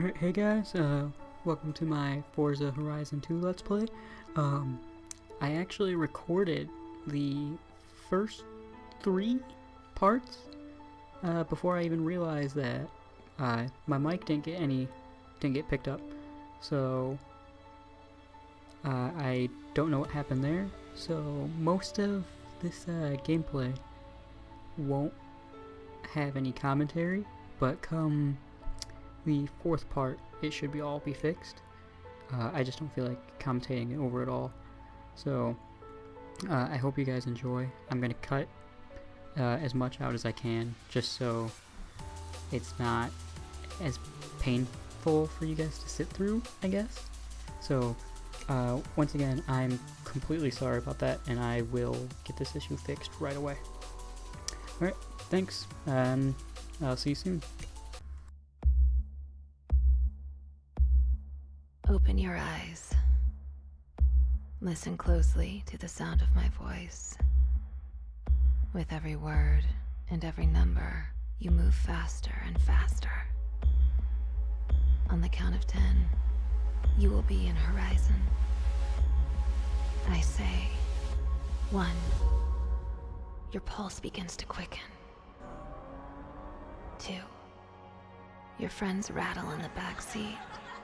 Alright, hey guys, welcome to my Forza Horizon 2 Let's Play. I actually recorded the first 3 parts, before I even realized that, my mic didn't get picked up, so, I don't know what happened there, so most of this, gameplay won't have any commentary, but come the 4th part, it should all be fixed. I just don't feel like commentating over it all. So, I hope you guys enjoy. I'm gonna cut as much out as I can, just so it's not as painful for you guys to sit through, I guess. So, once again, I'm completely sorry about that, and I will get this issue fixed right away. Alright, thanks, and I'll see you soon. Open your eyes. Listen closely to the sound of my voice. With every word and every number, you move faster and faster. On the count of 10, you will be in Horizon. I say, 1. Your pulse begins to quicken. 2. Your friends rattle in the back seat.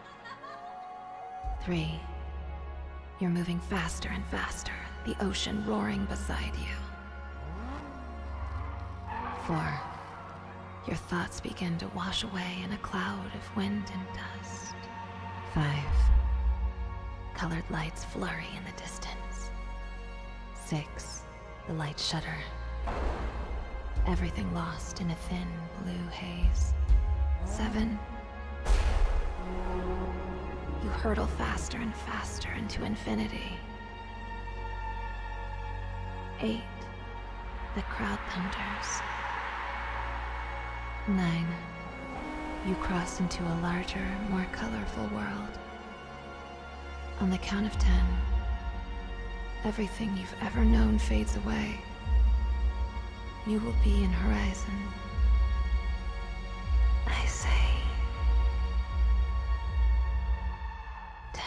3. You're moving faster and faster, the ocean roaring beside you. 4. Your thoughts begin to wash away in a cloud of wind and dust. 5. Colored lights flurry in the distance. 6. The lights shudder. Everything lost in a thin blue haze. 7. You hurtle faster and faster into infinity. 8. The crowd thunders. 9. You cross into a larger, more colorful world. On the count of 10, everything you've ever known fades away. You will be in Horizon. I say, 10.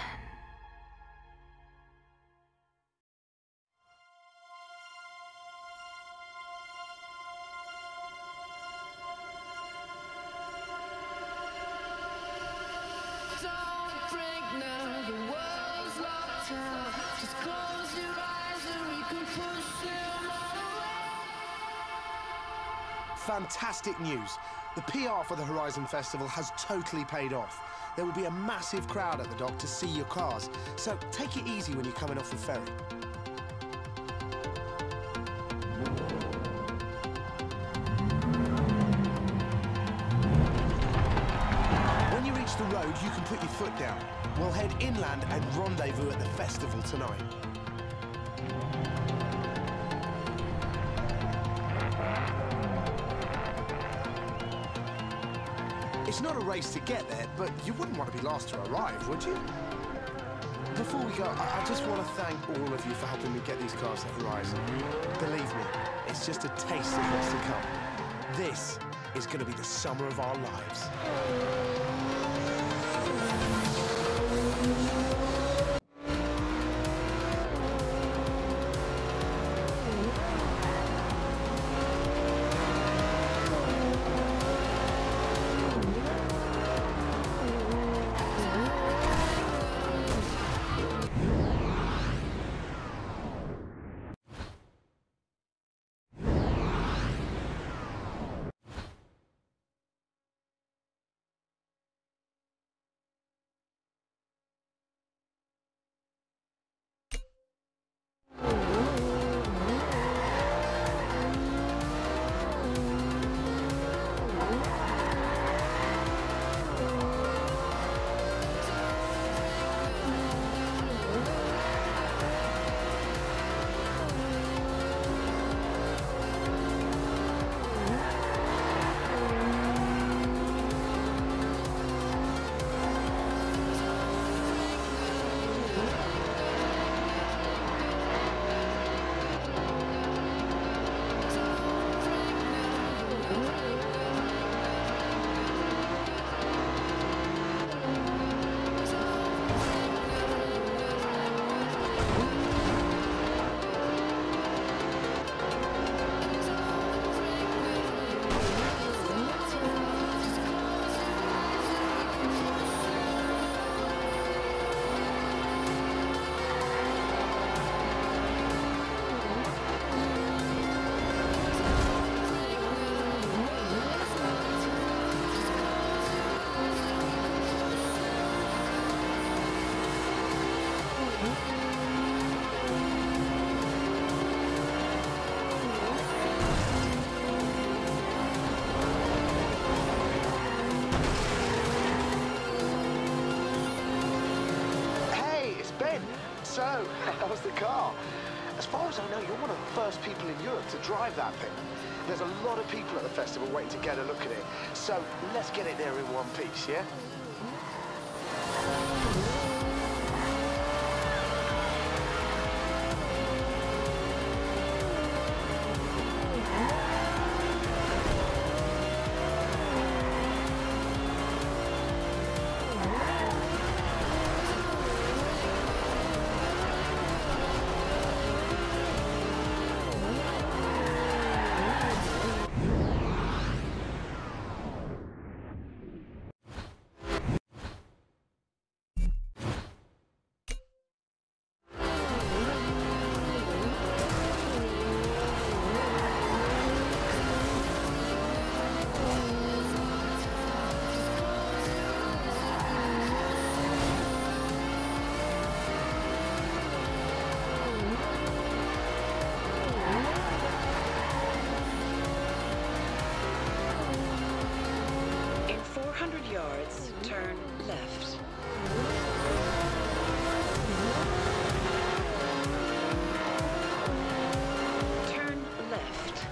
Don't break now, the world's locked out. Just close your eyes and we can push them all away. Fantastic news. The PR for the Horizon Festival has totally paid off. There will be a massive crowd at the dock to see your cars, so take it easy when you're coming off the ferry. When you reach the road, you can put your foot down. We'll head inland and rendezvous at the festival tonight. It's not a race to get there, but you wouldn't want to be last to arrive, would you? Before we go, I just want to thank all of you for helping me get these cars to Horizon. Believe me, it's just a taste of what's to come. This is going to be the summer of our lives. So, how's the car? As far as I know, you're one of the first people in Europe to drive that thing. There's a lot of people at the festival waiting to get a look at it. So, let's get it there in one piece, yeah? Yards, turn left. Turn left.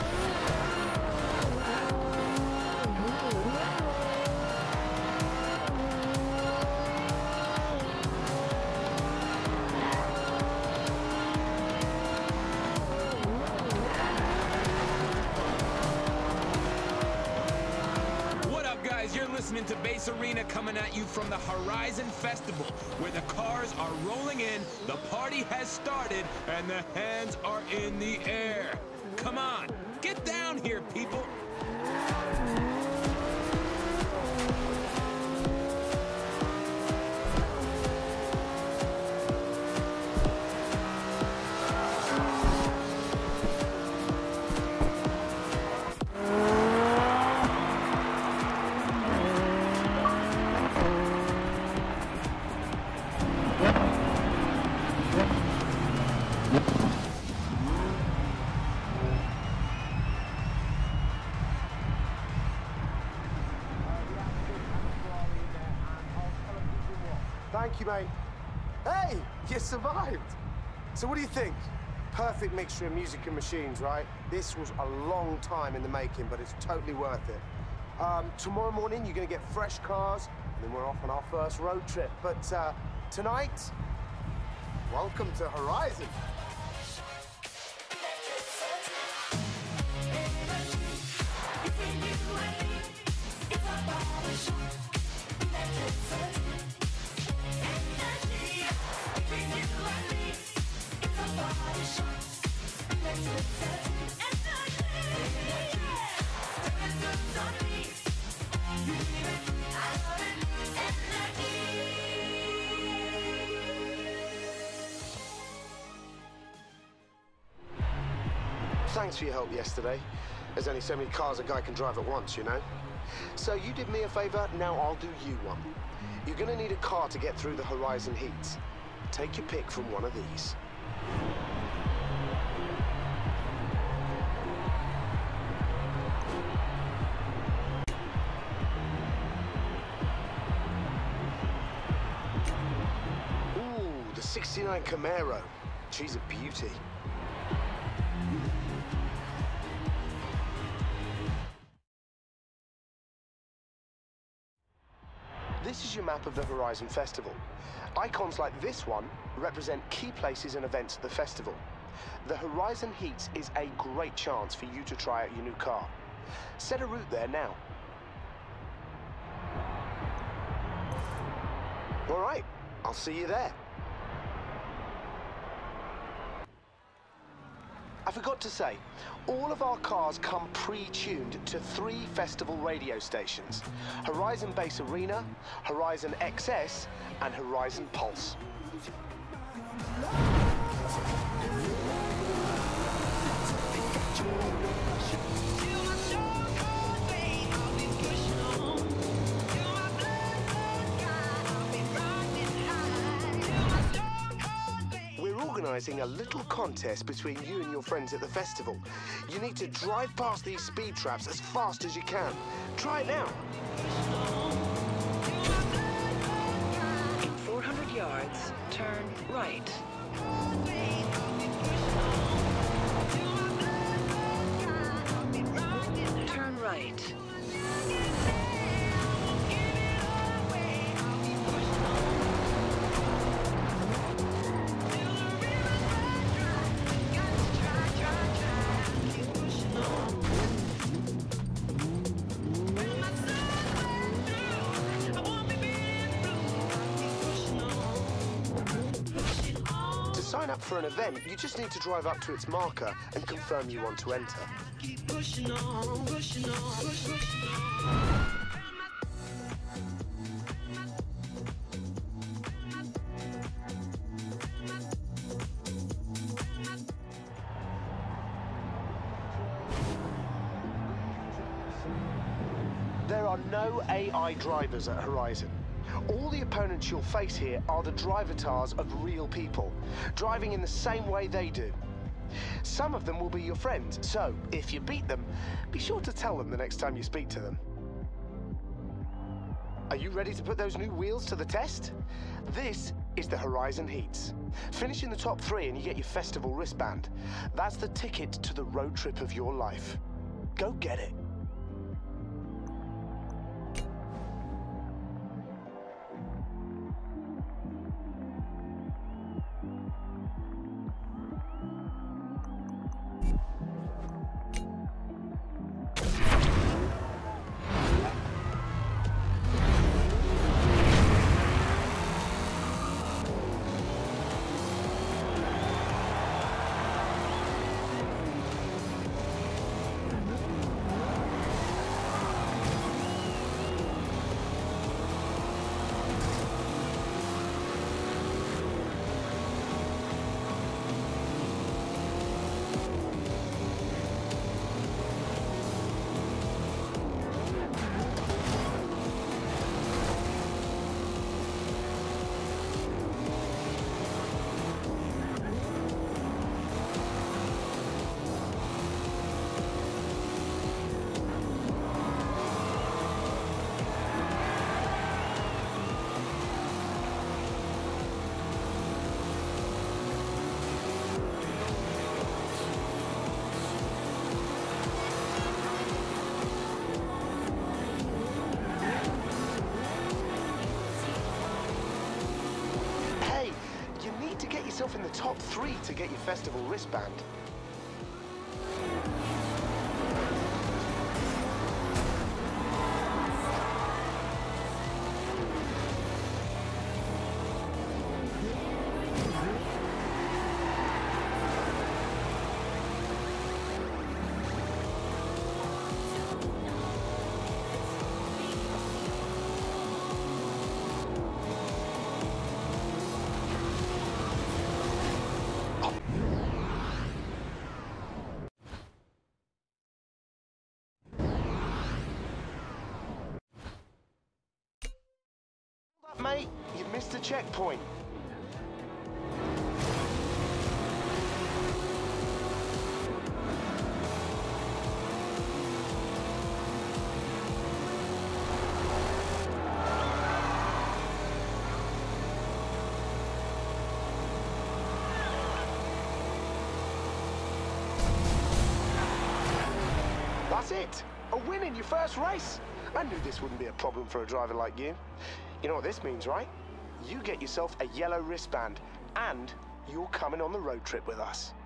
You're listening to Bass Arena coming at you from the Horizon Festival, where the cars are rolling in, the party has started, and the hands are in the air. Come on, get down here, people. Thank you, mate. Hey, you survived. So what do you think? Perfect mixture of music and machines, right? This was a long time in the making, but it's totally worth it. Tomorrow morning, you're going to get fresh cars, and then we're off on our first road trip. But tonight, welcome to Horizon. Thanks for your help yesterday. There's only so many cars a guy can drive at once, you know? So you did me a favor, now I'll do you one. You're gonna need a car to get through the Horizon heats. Take your pick from one of these. Ooh, the 69 Camaro. She's a beauty. This is your map of the Horizon Festival. Icons like this one represent key places and events at the festival. The Horizon Heats is a great chance for you to try out your new car. Set a route there now. All right, I'll see you there. I forgot to say, all of our cars come pre-tuned to 3 festival radio stations: Horizon Bass Arena, Horizon XS, and Horizon Pulse. Organising a little contest between you and your friends at the festival. You need to drive past these speed traps as fast as you can. Try it now. In 400 yards, turn right. sign up for an event, you just need to drive up to its marker and confirm you want to enter. Keep pushing on, pushing on, pushing on. There are no AI drivers at Horizon. All the opponents you'll face here are the drivatars of real people, driving in the same way they do. Some of them will be your friends, so if you beat them, be sure to tell them the next time you speak to them. Are you ready to put those new wheels to the test? This is the Horizon Heats. Finish in the top 3 and you get your festival wristband. That's the ticket to the road trip of your life. Go get it. Yourself in the top 3 to get your festival wristband. Mate, you missed a checkpoint. That's it! A win in your first race! I knew this wouldn't be a problem for a driver like you. You know what this means, right? You get yourself a yellow wristband, and you're coming on the road trip with us.